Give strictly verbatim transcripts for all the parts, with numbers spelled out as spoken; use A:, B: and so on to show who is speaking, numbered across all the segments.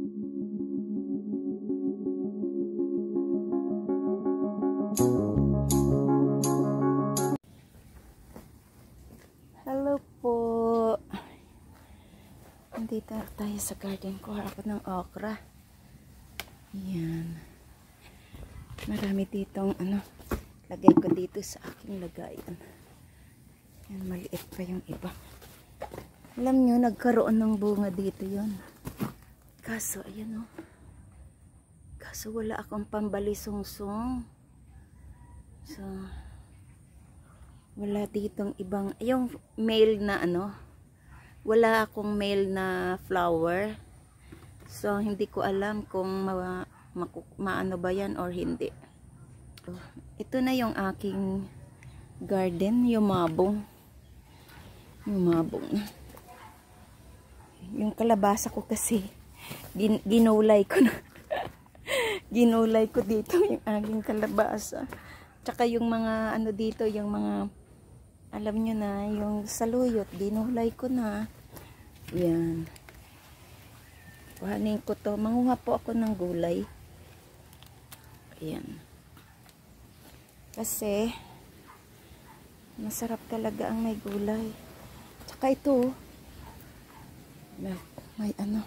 A: Hello po. Nandito tayo sa garden ko. Ako ng okra. Yan. Marami ditong ano. Lagay ko dito sa aking lagayan. Yan, maliit pa yung iba. Alam nyo, nagkaroon ng bunga dito yon. Kaso, ayan o. Kaso wala akong pambalisungsong. So, wala ditong ibang, yung male na ano, wala akong male na flower. So, hindi ko alam kung ma, ma, maano ba yan or hindi. So, ito na yung aking garden, yumabong. Yumabong na. Yung kalabasa ko kasi, gin, ginulay ko na. Ginulay ko dito yung aking kalabasa. Tsaka yung mga ano dito, yung mga alam nyo na, yung saluyot, ginulay ko na. Yan. Kuhanin ko to. Manguha po ako ng gulay. Ayan. Kasi, masarap talaga ang may gulay. Tsaka ito, may, may ano.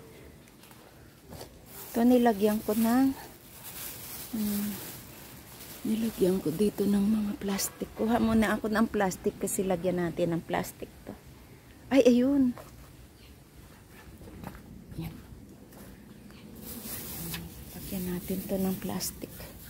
A: Ito nilagyan ko ng, hmm, nilagyan ko dito ng mga plastic. Kuha muna ako ng plastic kasi lagyan natin ng plastic to. Ay, ayun. Yan. Lagyan natin to ng plastic.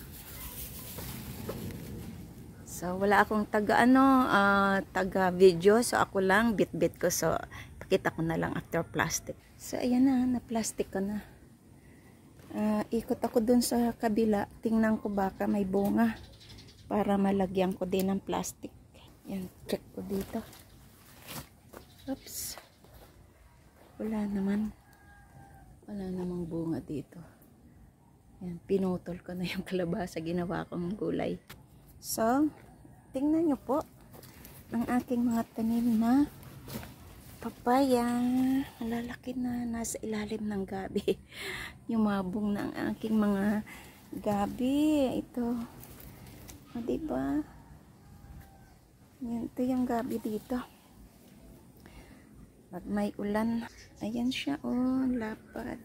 A: So, wala akong taga ano, uh, taga video. So, ako lang, bit-bit ko. So, pakita ko na lang after plastic. So, ayan na, na-plastic ko na. Uh, ikot ako dun sa kabila. Tingnan ko baka may bunga. Para malagyan ko din ng plastic. Yan, check ko dito. Oops. Wala naman. Wala namang bunga dito. Yan, pinutol ko na yung kalabasa. Ginawa kong gulay. So, tingnan nyo po ang aking mga tanim na papaya. Malalaki na. Nasa ilalim ng gabi. Yumabong na ang aking mga gabi. Ito. O, diba? Yan, ito yung gabi dito. Pag may ulan, ayan siya, oh, lapad.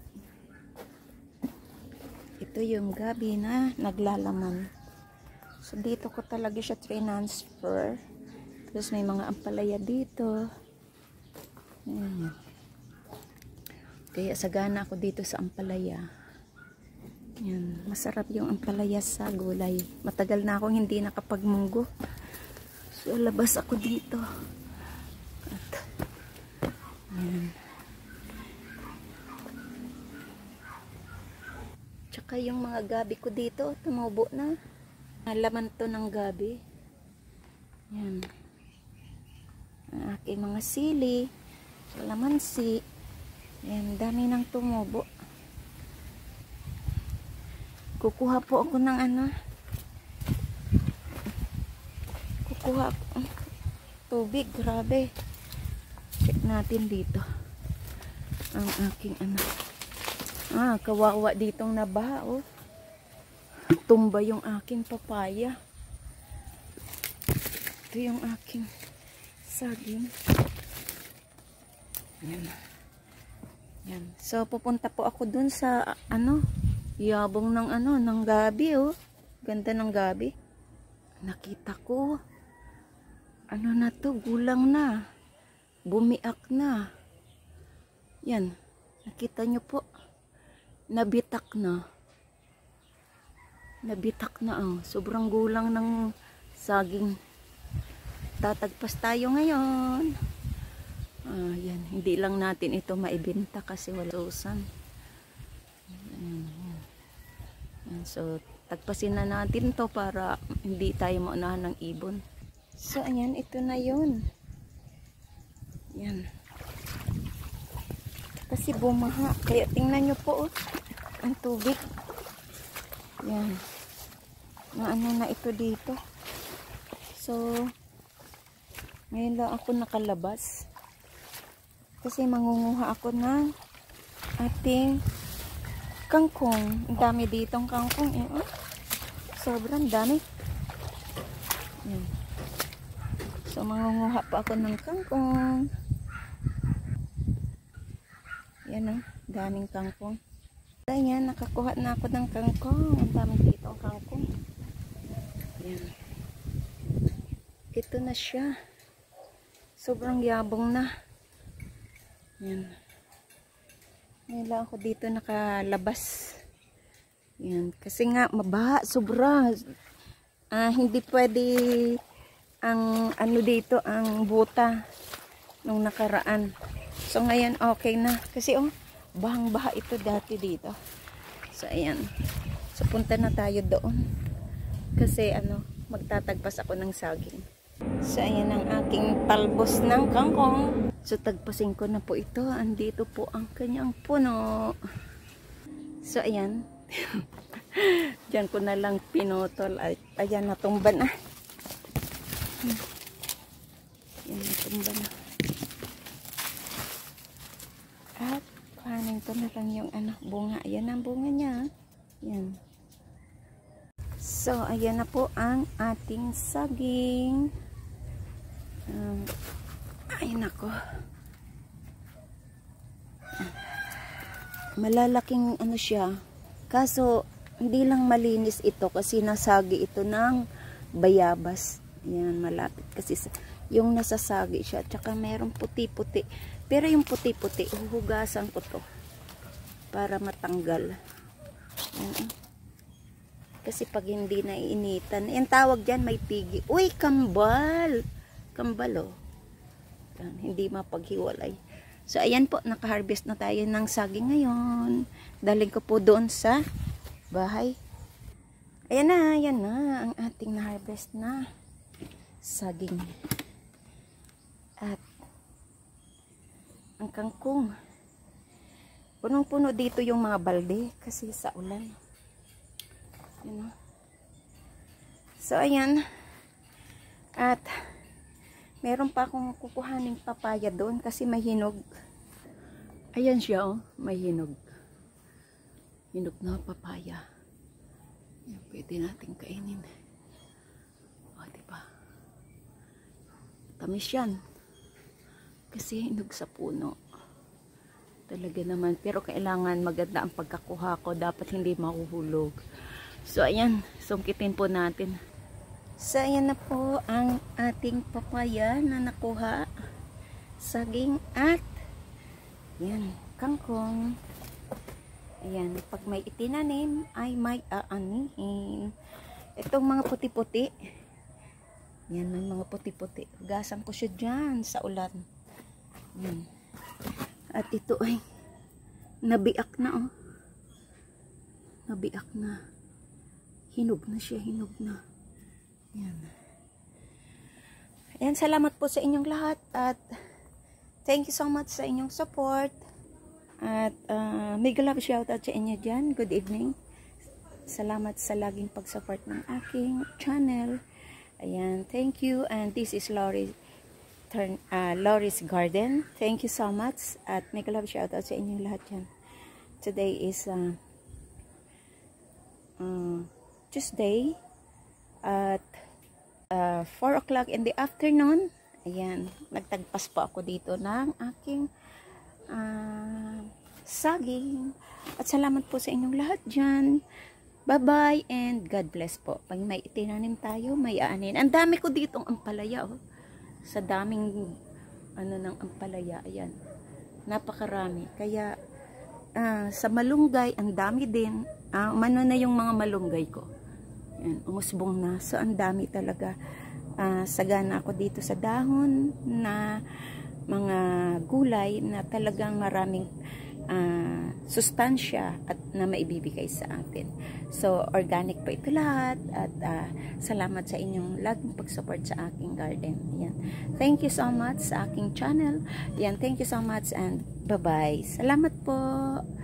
A: Ito yung gabi na naglalaman. So, dito ko talaga siya transfer. Tapos may mga ampalaya dito. Ayan. Kaya sagana ako dito sa ampalaya. Yan, masarap yung ampalaya sa gulay. Matagal na akong hindi nakapagmunggo. So, labas ako dito. At, yan. Tsaka yung mga gabi ko dito, tumubo na. Laman to ng gabi. Yan. Ang aking mga sili, kalamansi. Yan, dami nang tumubo. Kukuha po ako ng ano. Kukuha ako. Tubig, grabe. Check natin dito. Ang aking ano. Ah, kawawa ditong nabaha, oh. Tumba yung aking papaya. Ito yung aking saging. Yan. Yan. So, pupunta po ako dun sa, ano, yabong ng ano, ng gabi, oh. Ganda ng gabi. Nakita ko. Ano na to? Gulang na. Bumiak na. Yan. Nakita nyo po. Nabitak na. Nabitak na, oh. Sobrang gulang ng saging. Tatagpas tayo ngayon. Ah, yan. Hindi lang natin ito maibenta kasi wala usan. Yan, yan. Yan. So, tagpasin na natin to para hindi tayo maunahan ng ibon. So, ayan. Ito na yun. Yan. Kasi bumaha. Kaya tingnan nyo po, oh. Ang tubig. Yan. Na ano na ito dito. So, ngayon lang ako nakalabas. Kasi mangunguha ako ng ating kangkong. Ang dami ditong kangkong. Eh, oh. Sobrang dami. Yan. So, mangunguha pa ako ng kangkong. Yan oh. Daming kangkong. Ayan, nakakuha na ako ng kangkong. Ang dami ditong kangkong. Yan. Ito na siya. Sobrang yabong na. Yan. Ngayon lang ako dito nakalabas. Yan. Kasi nga, mabaha. Sobra. Ah, hindi pwede ang ano dito, ang buta nung nakaraan. So, ngayon okay na. Kasi oh, bahang-baha ito dati dito. So, ayan. So, punta na tayo doon. Kasi, ano, magtatagpas ako ng saging. So, ayan ang aking talbos ng kangkong. So, tagpasin ko na po ito. Andito po ang kanyang puno. So, ayan. Diyan ko na lang pinutol. Ay, ayan, natumba na. Ayan, natumba na. At, kuhanin ko na lang yung ano, bunga. Ayan ang bunga niya. Ayan. So, ayan na po ang ating saging. Um, ayun ako. Malalaking ano siya. Kaso, hindi lang malinis ito kasi nasagi ito ng bayabas. Ayan, malapit. Kasi yung nasasagi siya. Tsaka merong puti-puti. Pero yung puti-puti, uhugasan ko to para matanggal. Ayan. Kasi pag hindi na iinitan, yung tawag dyan may pigi. Uy, kambal! Kambal oh. Ayan, hindi mapaghiwalay. So, ayan po, naka-harvest na tayo ng saging ngayon. Daling ko po doon sa bahay. Ayan na, ayan na, ang ating na-harvest na saging. At ang kangkong. Punong-puno dito yung mga balde kasi sa ulan. Ayan. So, ayan. At meron pa akong kukuhaning papaya doon kasi may hinog. Ayan siya, oh. May hinog. Hinog na papaya. Ayan, pwede natin kainin. O, diba? Tamis yan. Kasi hinog sa puno. Talaga naman. Pero kailangan maganda ang pagkakuha ko. Dapat hindi mahuhulog. So, ayan. Sungkitin po natin. So, ayan na po ang ating papaya na nakuha. Saging at ayan, kangkong. Ayan. Pag may itinanim, ay may aanihin. Itong mga puti-puti. Yan, may mga puti-puti. Gasan ko siya dyan sa ulan. Yan. At ito ay nabiak na oh. Nabiak na. Hinog na siya, hinog na. Yan. Ayan, salamat po sa inyong lahat. At thank you so much sa inyong support. At uh, mega love shoutout sa inyo dyan. Good evening. Salamat sa laging pag-support ng aking channel. Ayan, thank you. And this is Lori Turn, uh, Lori's Garden. Thank you so much. At mega love shoutout sa inyong lahat dyan. Today is uh, uh, Tuesday at uh, four o'clock in the afternoon. Ayan, nagtagpas po ako dito ng aking uh, saging. At salamat po sa inyong lahat dyan. Bye-bye and God bless po. Pag may itinanim tayo, may aanin. Ang dami ko ditong ampalaya, oh. Sa daming ano ng ampalaya, ayan. Napakarami. Kaya uh, sa malunggay, ang dami din. Uh, umano na yung mga malunggay ko. Ayan, umusbong na. So, ang dami talaga. Uh, sagana ako dito sa dahon na mga gulay na talagang maraming uh, sustansya at na maibibigay sa atin. So, organic po ito lahat. At uh, salamat sa inyong laging pag-support sa aking garden. Ayan. Thank you so much sa aking channel. Ayan, thank you so much and bye-bye. Salamat po.